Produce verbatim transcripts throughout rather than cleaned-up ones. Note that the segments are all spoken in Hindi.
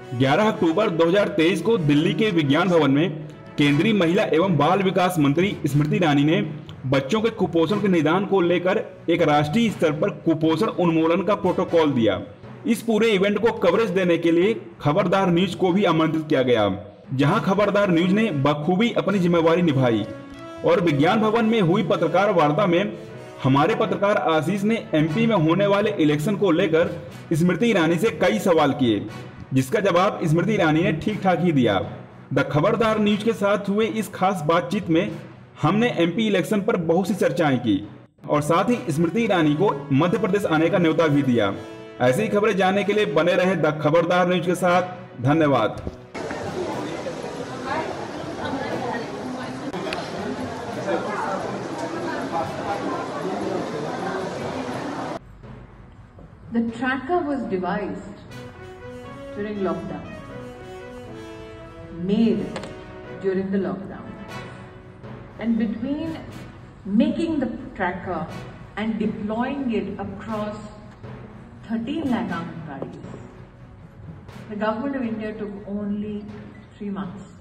ग्यारह अक्टूबर दो हज़ार तेईस को दिल्ली के विज्ञान भवन में केंद्रीय महिला एवं बाल विकास मंत्री स्मृति ईरानी ने बच्चों के कुपोषण के निदान को लेकर एक राष्ट्रीय स्तर पर कुपोषण उन्मूलन का प्रोटोकॉल दिया। इस पूरे इवेंट को कवरेज देने के लिए खबरदार न्यूज को भी आमंत्रित किया गया, जहां खबरदार न्यूज ने बखूबी अपनी जिम्मेवारी निभाई और विज्ञान भवन में हुई पत्रकार वार्ता में हमारे पत्रकार आशीष ने एमपी में होने वाले इलेक्शन को लेकर स्मृति ईरानी से कई सवाल किए, जिसका जवाब स्मृति ईरानी ने ठीक ठाक ही दिया। द खबरदार न्यूज के साथ हुए इस खास बातचीत में हमने एमपी इलेक्शन पर बहुत सी चर्चाएं की और साथ ही स्मृति ईरानी को मध्य प्रदेश आने का न्योता भी दिया। ऐसी खबरें जानने के लिए बने रहे द खबरदार न्यूज के साथ। धन्यवाद। The tracker was devised during lockdown, made during the lockdown, and between making the tracker and deploying it across thirteen lakh Anganwadis, the government of India took only three months.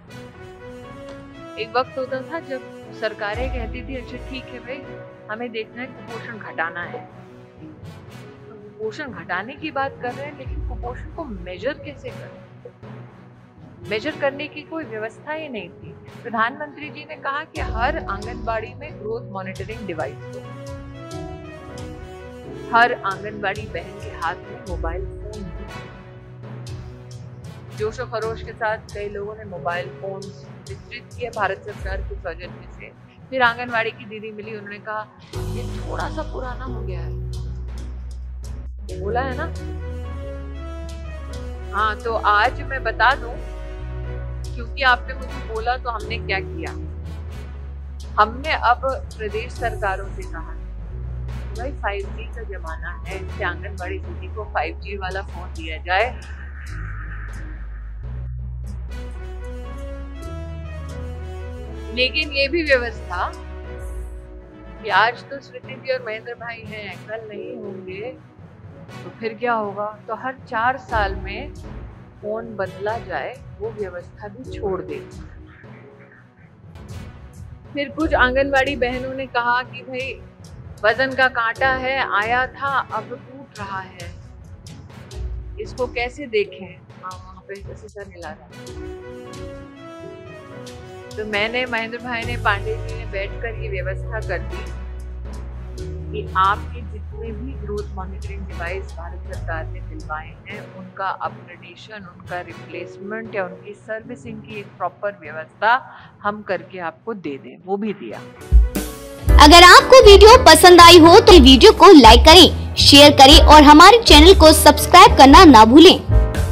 एक वक्त होता था जब सरकारें कहती थी अच्छा ठीक है भाई हमें देखना है कुपोषण घटाना है, कुपोषण घटाने की बात कर रहे हैं, लेकिन कुपोषण को मेजर कैसे करें? मेजर करने की कोई व्यवस्था ही नहीं थी। प्रधानमंत्री जी ने कहा कि हर आंगनबाड़ी में ग्रोथ मॉनिटरिंग डिवाइस हो, हर आंगनबाड़ी बहन के हाथ में मोबाइल फोन हो। जोशो खरोश के साथ कई लोगों ने मोबाइल फोन वितरित किए भारत सरकार के सौजन्य से। फिर आंगनबाड़ी की दीदी मिली, उन्होंने कहा ये थोड़ा सा पुराना हो गया है, बोला है ना। हाँ, तो आज मैं बता दूं, क्योंकि आपने मुझे बोला तो हमने क्या किया। हमने अब प्रदेश सरकारों से कहा भाई फाइव जी का जमाना है, इससे आंगनबाड़ी दीदी को फाइव जी वाला फोन दिया जाए। लेकिन ये भी व्यवस्था कि आज तो स्मृति जी और महेंद्र भाई हैं, कल नहीं होंगे तो फिर क्या होगा। तो हर चार साल में फोन बदला जाए, वो व्यवस्था भी छोड़ दे। फिर कुछ आंगनवाड़ी बहनों ने कहा कि भाई वजन का कांटा है, आया था अब टूट रहा है, इसको कैसे देखें। हाँ, वहाँ पे कैसे सर हिला रहा। तो मैंने महेंद्र भाई ने पांडे जी ने बैठकर ये व्यवस्था कर दी कि आपके जितने भी ग्रोथ मॉनिटरिंग डिवाइस भारत सरकार ने दिलवाए हैं, उनका अपग्रेडेशन, उनका रिप्लेसमेंट या उनकी सर्विसिंग की एक प्रॉपर व्यवस्था हम करके आपको दे दें, वो भी दिया। अगर आपको वीडियो पसंद आई हो तो वीडियो को लाइक करें, शेयर करें और हमारे चैनल को सब्सक्राइब करना ना भूलें।